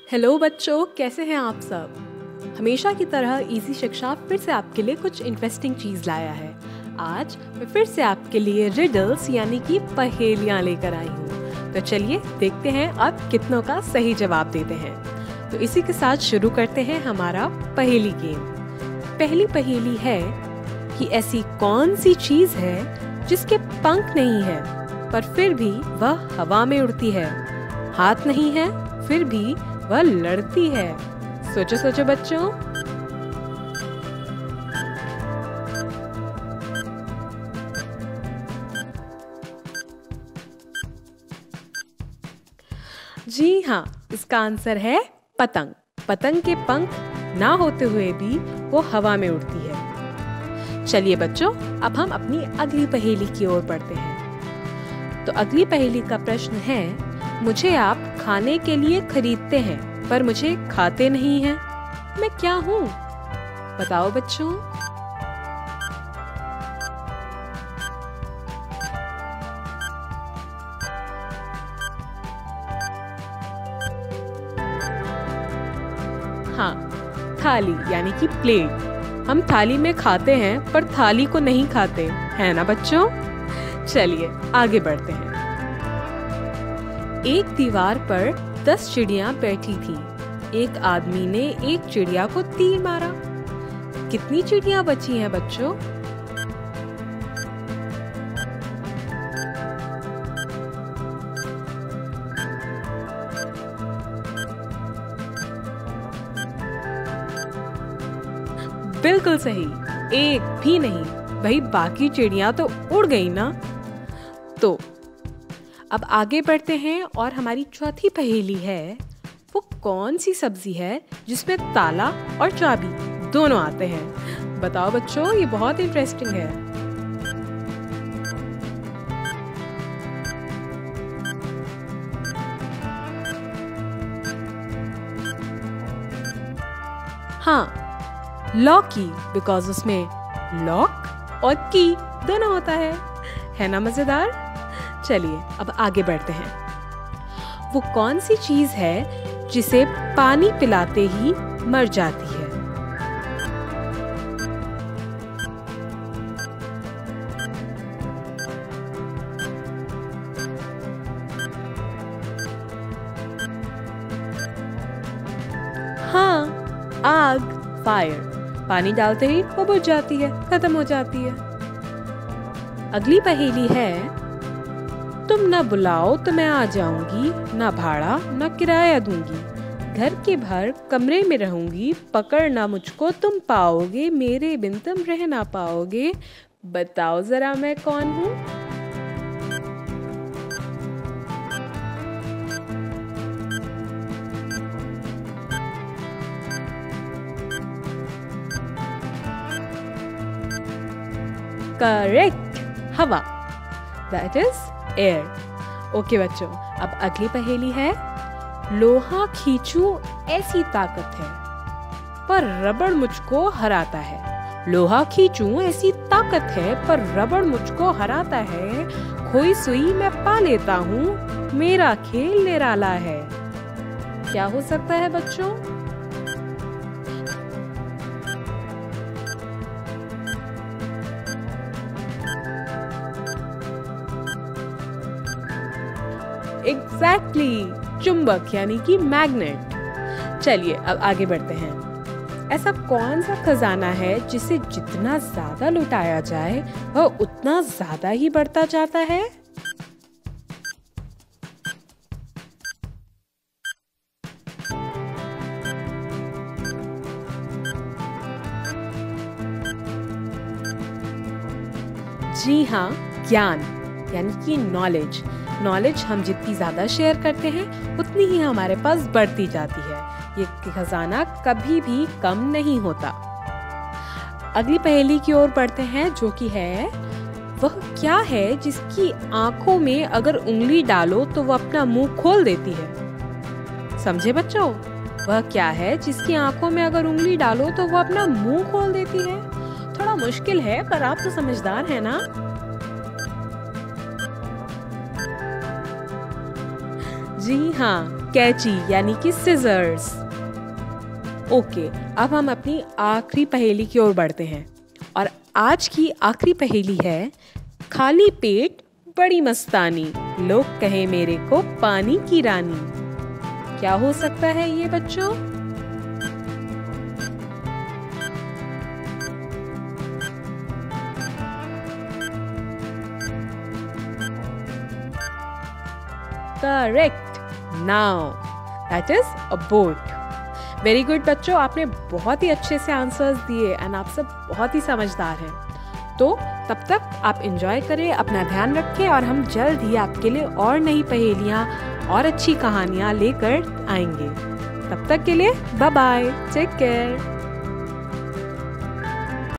Hello बच्चों, कैसे हैं आप सब। हमेशा की तरह इजी शिक्षा फिर से आपके लिए कुछ इंटरेस्टिंग चीज लाया है। आज मैं फिर से आपके लिए रिडल्स यानी कि पहेलियां लेकर आई हूँ। तो चलिए देखते हैं आप कितनों का सही जवाब देते हैं। तो इसी के साथ शुरू करते हैं हमारा पहेली गेम। पहली पहेली है कि ऐसी कौन सी चीज है जिसके पंख नहीं है पर फिर भी वह हवा में उड़ती है, हाथ नहीं है फिर भी वह लड़ती है। सोचो सोचो बच्चों। जी हाँ, इसका आंसर है पतंग। पतंग के पंख ना होते हुए भी वो हवा में उड़ती है। चलिए बच्चों, अब हम अपनी अगली पहेली की ओर बढ़ते हैं। तो अगली पहेली का प्रश्न है, मुझे आप खाने के लिए खरीदते हैं पर मुझे खाते नहीं हैं। मैं क्या हूँ? बताओ बच्चों। हाँ, थाली यानी कि प्लेट। हम थाली में खाते हैं पर थाली को नहीं खाते, है ना बच्चों। चलिए आगे बढ़ते हैं। एक दीवार पर 10 चिड़ियां बैठी थी। एक आदमी ने एक चिड़िया को तीर मारा। कितनी चिड़ियां बची हैं बच्चों? बिल्कुल सही, एक भी नहीं। भाई बाकी चिड़ियां तो उड़ गई ना। तो अब आगे बढ़ते हैं और हमारी चौथी पहेली है, वो कौन सी सब्जी है जिसमें ताला और चाबी दोनों आते हैं। बताओ बच्चों, ये बहुत इंटरेस्टिंग है। हाँ, लॉकी, बिकॉज उसमें लॉक और की दोनों होता है ना मजेदार। चलिए अब आगे बढ़ते हैं। वो कौन सी चीज है जिसे पानी पिलाते ही मर जाती है? हाँ, आग, फायर। पानी डालते ही वो बुझ जाती है, खत्म हो जाती है। अगली पहेली है, तुम न बुलाओ तो मैं आ जाऊंगी, न भाड़ा न किराया दूंगी, घर के बाहर कमरे में रहूंगी, पकड़ना मुझको तुम पाओगे, मेरे बिन तुम रह ना पाओगे। बताओ जरा मैं कौन हूँ? करेक्ट, हवा। That is air. ओके बच्चों, अब अगली पहेली है, लोहा खींचूं ऐसी ताकत है पर रबड़ मुझको हराता है। लोहा खींचूं ऐसी ताकत है पर रबड़ मुझको हराता है। खोई सुई मैं पा लेता हूँ, मेरा खेल निराला है। क्या हो सकता है बच्चों? एग्जैक्टली, चुंबक यानी कि मैग्नेट। चलिए अब आगे बढ़ते हैं। ऐसा कौन सा खजाना है जिसे जितना ज्यादा लुटाया जाए वह उतना ज्यादा ही बढ़ता जाता है? जी हाँ, ज्ञान यानी कि नॉलेज। नॉलेज हम जितनी ज्यादा शेयर करते हैं उतनी ही हमारे पास बढ़ती जाती है। ये खजाना कभी भी कम नहीं होता। अगली पहेली की ओर बढ़ते हैं, जो कि है, वह क्या है जिसकी आंखों में अगर उंगली डालो तो वह अपना मुंह खोल देती है? समझे बच्चों? वह क्या है जिसकी आंखों में अगर उंगली डालो तो वह अपना मुंह खोल देती है? थोड़ा मुश्किल है पर आप तो समझदार हैं ना। जी हाँ, कैंची यानी कि सिजर्स। ओके, अब हम अपनी आखिरी पहेली की ओर बढ़ते हैं और आज की आखिरी पहेली है, खाली पेट बड़ी मस्तानी, लोग कहे मेरे को पानी की रानी। क्या हो सकता है ये बच्चों? Correct, now that is a boat. Very good बच्चों, आपने बहुत ही अच्छे से आंसर्स दिए एंड आप सब बहुत ही समझदार हैं। तो तब तक आप एंजॉय करें, अपना ध्यान रखें और हम जल्द ही आपके लिए और नई पहेलियाँ और अच्छी कहानियाँ लेकर आएंगे। तब तक के लिए बाय बाय, टेक केयर।